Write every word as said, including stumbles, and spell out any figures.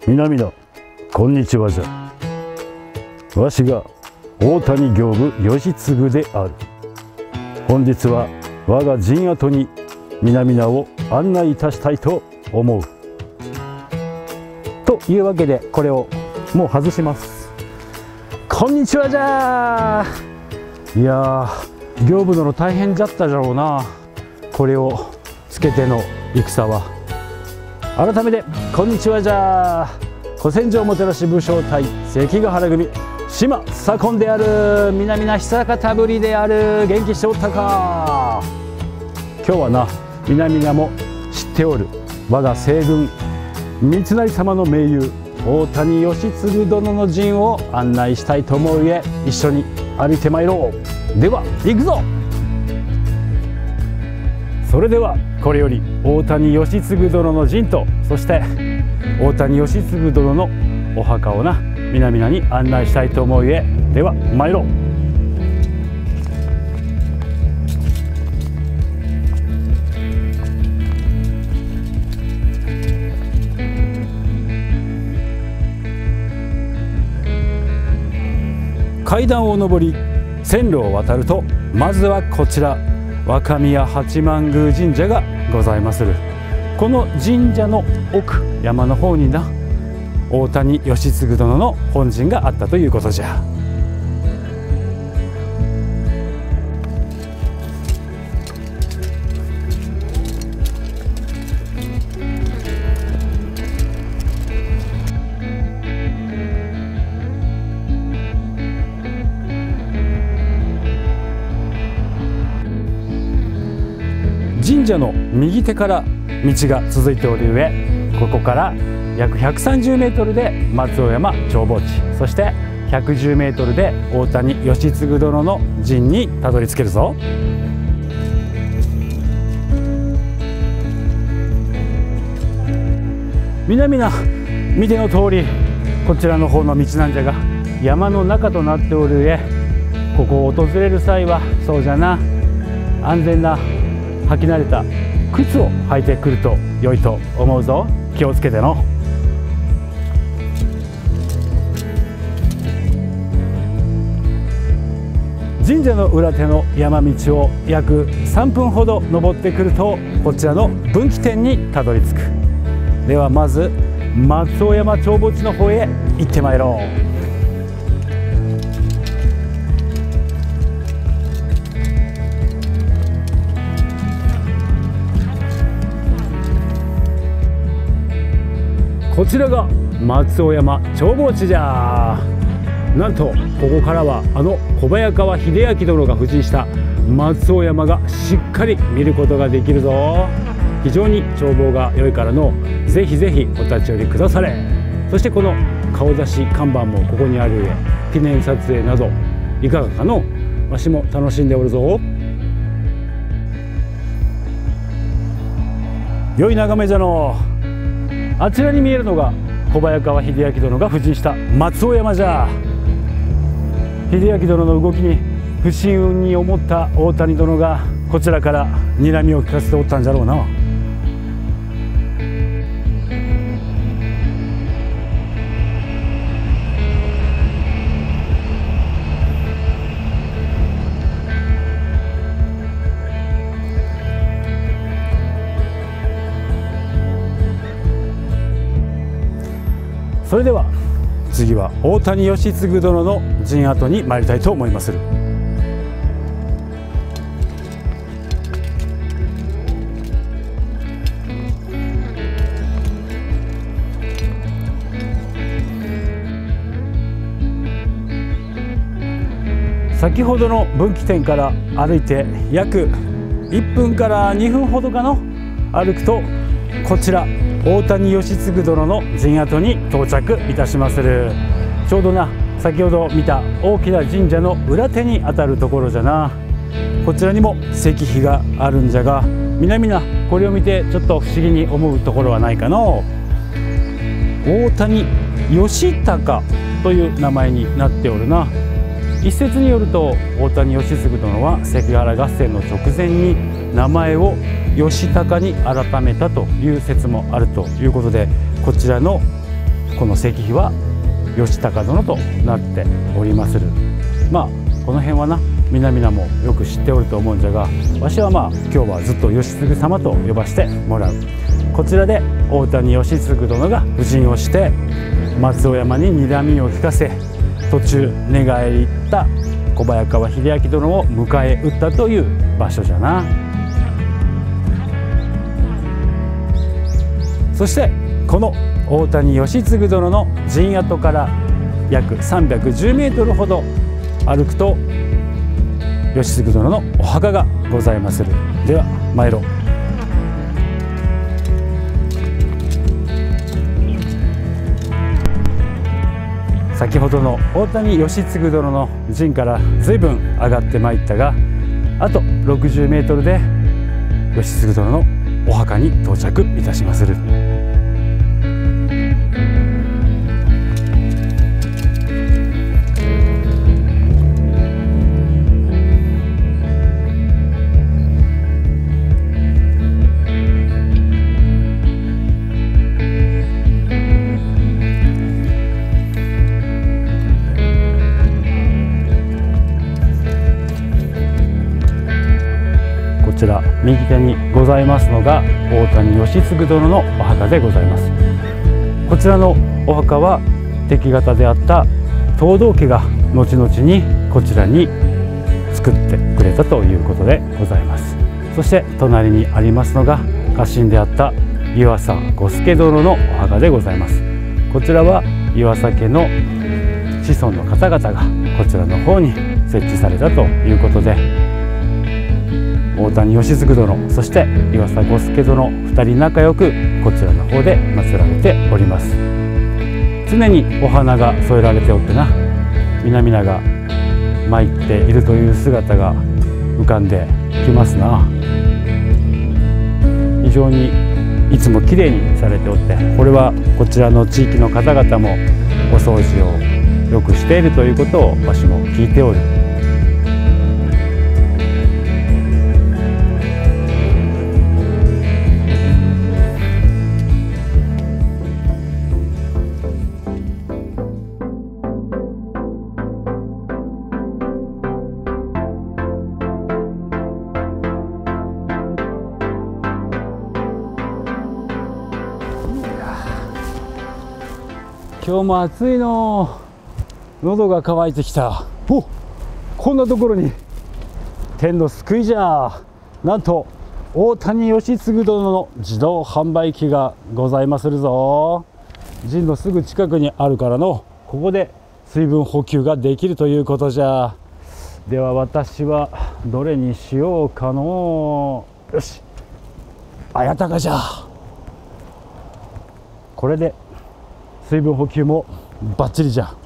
南野こんにちはじゃ。わしが大谷刑部義継である。本日は我が陣跡に南名を案内いたしたいと思う。というわけでこれをもう外します。こんにちはじゃー。いやー刑部殿大変じゃったじゃろうな、これをつけての戦は。改めてこんにちはじゃー。古戦場もてなし武将隊関ヶ原組島左近である。南名久方ぶりである。元気しておったか。今日はな南名も知っておる我が西軍三成様の盟友大谷義継殿の陣を案内したいと思うゆえ一緒に歩いてまいろう。では行くぞ。それではこれより大谷義継殿の陣とそして大谷義継殿のお墓をな南名に案内したいと思うゆえでは参ろう。階段を上り線路を渡るとまずはこちら若宮八幡宮神社がございまする。この神社の奥山の方にな大谷義継殿の本陣があったということじゃ。神社の右手から道が続いておるゆえここから約ひゃくさんじゅうメートルで松尾山眺望地、そしてひゃくじゅうメートルで大谷義継殿の陣にたどり着けるぞ。南名見ての通りこちらの方の道なんじゃが山の中となっておるゆえここを訪れる際はそうじゃな安全な履き慣れた靴を履いてくると良いと思うぞ。気をつけての。神社の裏手の山道を約さんぷんほど登ってくるとこちらの分岐点にたどり着く。ではまず松尾山眺望地の方へ行ってまいろう。こちらが松尾山眺望地じゃ。なんとここからはあの小早川秀明殿が布陣した松尾山がしっかり見ることができるぞ。非常に眺望が良いからのぜひぜひお立ち寄りくだされ。そしてこの顔出し看板もここにあるゆえ記念撮影などいかがかの。わしも楽しんでおるぞ。良い眺めじゃの。あちらに見えるのが小早川秀明殿が布陣した松尾山じゃ。秀明殿の動きに不審運に思った大谷殿がこちらから睨みを利かせておったんじゃろうな。それでは次は大谷義継殿の陣跡に参りたいと思いまする。先ほどの分岐点から歩いて約いっぷんからにふんほどかの歩くとこちら大谷義継殿の陣跡に到着いたしまする。ちょうどな先ほど見た大きな神社の裏手にあたるところじゃな。こちらにも石碑があるんじゃが南名これを見てちょっと不思議に思うところはないかの。大谷義孝という名前になっておるな。一説によると大谷義継殿は関ヶ原合戦の直前に名前を義孝に改めたという説もあるということでこちらのこの石碑は義高殿となっておりまする。まあこの辺はな皆々もよく知っておると思うんじゃが、わしはまあ今日はずっと義継様と呼ばしてもらう。こちらで大谷義継殿が布陣をして松尾山に睨みを利かせ、途中寝返り行った小早川秀明殿を迎え撃ったという場所じゃな。そしてこの大谷義継殿の陣跡から約さんびゃくじゅうメートルほど歩くと義継殿のお墓がございまする。では参ろう。先ほどの大谷義継殿の陣から随分上がってまいったが、あとろくじゅうメートルで義継殿のお墓に到着いたしまする。こちら右手にございますのが大谷義継殿のお墓でございます。こちらのお墓は敵方であった藤堂家が後々にこちらに作ってくれたということでございます。そして隣にありますのが家臣であった湯浅五助殿のお墓でございます。こちらは湯浅家の子孫の方々がこちらの方に設置されたということで、大谷義継殿そして湯浅五助殿ふたり仲良くこちらの方で祀られております。常にお花が添えられておってな、皆々が参っているという姿が浮かんできますな。非常にいつもきれいにされておって、これはこちらの地域の方々もお掃除をよくしているということをわしも聞いておる。今日も暑いの。喉が渇いてきた。お、こんなところに天の救いじゃ。なんと大谷義継殿の自動販売機がございまするぞ。陣のすぐ近くにあるからの、ここで水分補給ができるということじゃ。では私はどれにしようかの。よし、あやたかじゃ。これで水分補給もバッチリじゃ。